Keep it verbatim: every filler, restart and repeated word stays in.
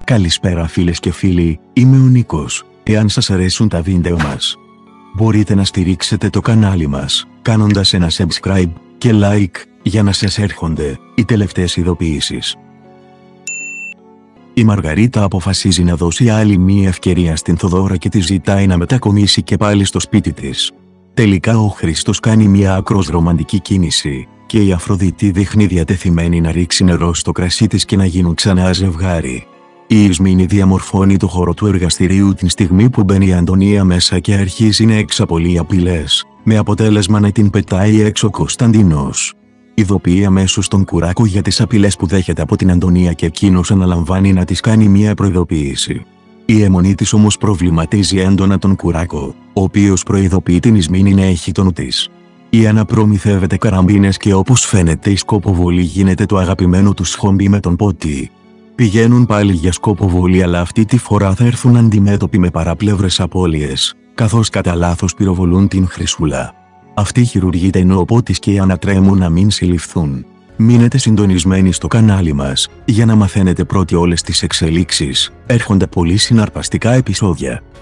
Καλησπέρα φίλες και φίλοι, είμαι ο Νίκος. Εάν σας αρέσουν τα βίντεο μας, μπορείτε να στηρίξετε το κανάλι μας, κάνοντας ένα subscribe και like, για να σας έρχονται οι τελευταίες ειδοποιήσεις. Η Μαργαρίτα αποφασίζει να δώσει άλλη μία ευκαιρία στην Θοδώρα και τη ζητάει να μετακομίσει και πάλι στο σπίτι της. Τελικά ο Χριστός κάνει μια άκρως ρομαντική κίνηση, και η Αφροδίτη δείχνει διατεθειμένη να ρίξει νερό στο κρασί της και να γίνουν ξανά ζευγάρι. Η Ισμήνη διαμορφώνει το χώρο του εργαστηρίου την στιγμή που μπαίνει η Αντωνία μέσα και αρχίζει να εξαπολύει απειλές, με αποτέλεσμα να την πετάει έξω ο Κωνσταντίνος. Ειδοποιεί αμέσως τον Κουράκο για τις απειλές που δέχεται από την Αντωνία και εκείνος αναλαμβάνει να της κάνει μια προειδοποίηση. Η αιμονή της όμως προβληματίζει έντονα τον Κουράκο, ο οποίος προειδοποιεί την Ισμήνη να έχει το νου της. Η Άννα προμηθεύεται καραμπίνες και όπως φαίνεται η σκοποβολή γίνεται το αγαπημένο του χόμπι με τον Πότη. Πηγαίνουν πάλι για σκοποβολή, αλλά αυτή τη φορά θα έρθουν αντιμέτωποι με παραπλεύρες απώλειες, καθώς κατά λάθος πυροβολούν την Χρυσούλα. Αυτή χειρουργείται ενώ ο Πότης και η Άννα τρέμουν να μην συλληφθούν. Μείνετε συντονισμένοι στο κανάλι μας, για να μαθαίνετε πρώτοι όλες τις εξελίξεις. Έρχονται πολύ συναρπαστικά επεισόδια.